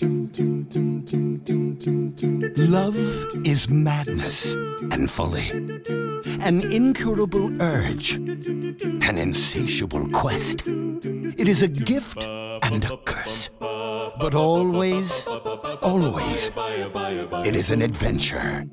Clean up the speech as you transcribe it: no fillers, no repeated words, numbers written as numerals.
Love is madness and folly, an incurable urge, an insatiable quest. It is a gift and a curse, but always, always, it is an adventure.